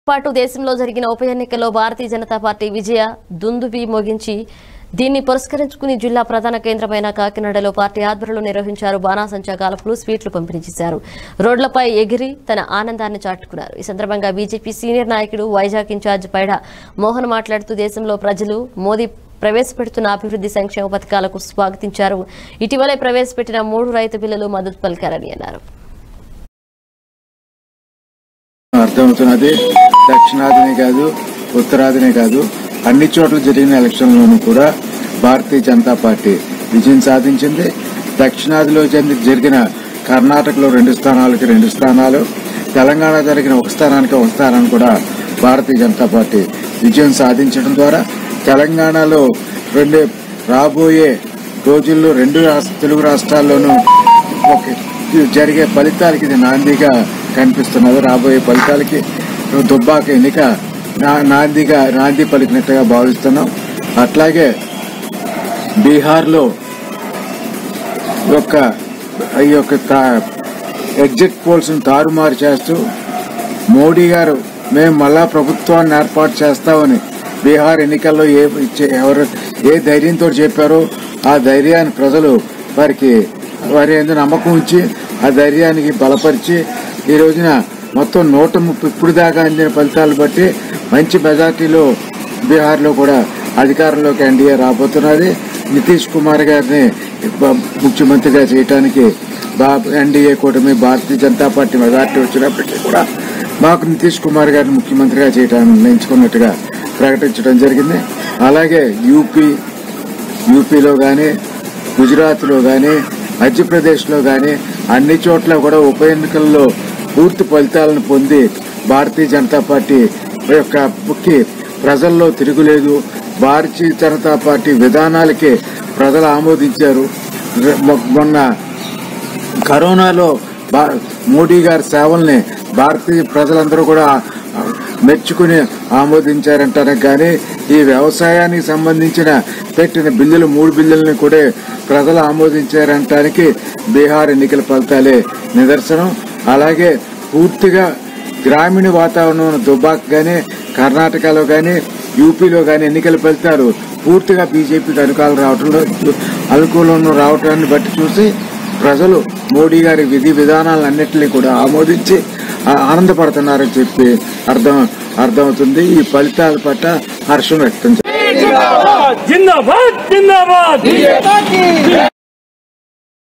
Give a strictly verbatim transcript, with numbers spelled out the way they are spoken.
పాటు దేశంలో జరిగిన ఉప ఎన్నికల్లో భారతీయ జనతా పార్టీ విజయ దుందుబి మోగించి దీన్ని పురస్కరించుకుని జిల్లా ప్రధాన కేంద్రమైన కాకినాడలో పార్టీ ఆధ్వర్యంలో నిర్వహించారు. బాణాసంచా కాల్పులు, స్వీట్లు పంపిణీ చేశారు. రోడ్లపై ఎగిరి తన ఆనందాన్ని చాటుకున్నారు. ఈ సందర్భంగా బీజేపీ సీనియర్ నాయకుడు వైజాగ్ ఇన్ఛార్జ్ పైడ మోహన్ మాట్లాడుతూ దేశంలో ప్రజలు మోదీ ప్రవేశపెడుతున్న అభివృద్ధి సంక్షేమ పథకాలకు స్వాగతించారు. ఇటీవలే ప్రవేశపెట్టిన మూడు రైతు బిల్లులు మద్దతు పలికారని అన్నారు. అర్థమవుతున్నది. దక్షిణాదినే కాదు, ఉత్తరాదినే కాదు, అన్ని చోట్ల జరిగిన ఎలక్షన్లోనూ కూడా భారతీయ జనతా పార్టీ విజయం సాధించింది. దక్షిణాదిలో జరిగిన కర్ణాటకలో రెండు స్థానాలకి రెండు స్థానాలు, తెలంగాణ జరిగిన ఒక స్థానానికి ఒక స్థానాన్ని కూడా భారతీయ జనతా పార్టీ విజయం సాధించడం ద్వారా తెలంగాణలో రెండు రాబోయే రోజుల్లో రెండు తెలుగు రాష్ట్రాల్లోనూ జరిగే ఫలితాలకి ఇది నాందిగా కనిపిస్తున్నది. రాబోయే ఫలితాలకి దుబ్బాక ఎన్నిక నాందిగా నాంది పలికినట్టుగా భావిస్తున్నాం. అట్లాగే బీహార్లో యొక్క ఈ యొక్క ఎగ్జిట్ పోల్స్ తారుమారు చేస్తూ మోడీ గారు మేము మళ్ళా ప్రభుత్వాన్ని ఏర్పాటు చేస్తామని బీహార్ ఎన్నికల్లో ఏ ఎవరు ఏ ధైర్యంతో చెప్పారో ఆ ధైర్యాన్ని ప్రజలు వారికి వారి ఎందుకు నమ్మకం ఉంచి ఆ ధైర్యానికి బలపరిచి ఈ రోజున మొత్తం నూట ముప్పై ఇప్పుడు దాకా అందిన ఫలితాలు బట్టి మంచి మెజార్టీలో బీహార్లో కూడా అధికారంలోకి ఎన్డీఏ రాబోతున్నది. నితీష్ కుమార్ గారిని ముఖ్యమంత్రిగా చేయడానికి ఎన్డీఏ కూటమి భారతీయ జనతా పార్టీ మెజార్టీ వచ్చినప్పటికీ కూడా మాకు నితీష్ కుమార్ గారిని ముఖ్యమంత్రిగా చేయడానికి నిర్ణయించుకున్నట్టుగా ప్రకటించడం జరిగింది. అలాగే యూపీ యూపీలో కానీ, గుజరాత్లో కానీ, మధ్యప్రదేశ్లో కానీ అన్ని చోట్ల కూడా ఉప ఎన్నికల్లో పూర్తి ఫలితాలను పొంది భారతీయ జనతా పార్టీ యొక్క ముఖ్య ప్రజల్లో తిరుగులేదు. భారతీయ జనతా పార్టీ విధానాలకే ప్రజలు ఆమోదించారు. మొన్న కరోనాలో మోడీ గారి సేవల్ని భారతీయ ప్రజలందరూ కూడా మెచ్చుకుని ఆమోదించారంటారు. కానీ ఈ వ్యవసాయానికి సంబంధించిన పెట్టిన బిల్లులు మూడు బిల్లులని కూడా ప్రజలు ఆమోదించారంటానికి బీహార్ ఎన్నికల ఫలితాలే నిదర్శనం. అలాగే పూర్తిగా గ్రామీణ వాతావరణం దుబ్బాక కానీ, కర్ణాటకలో కానీ, యూపీలో కానీ ఎన్నికల ఫలితాలు పూర్తిగా బీజేపీకి అనుకూలం రావటంలో అనుకూలంలో రావటాన్ని బట్టి చూసి ప్రజలు మోడీ గారి విధి విధానాలన్నింటినీ కూడా ఆమోదించి ఆనందపడుతున్నారని చెప్పి అర్థం అర్థమవుతుంది. ఈ ఫలితాల పట్ల హర్షం వ్యక్తం చేస్తారు.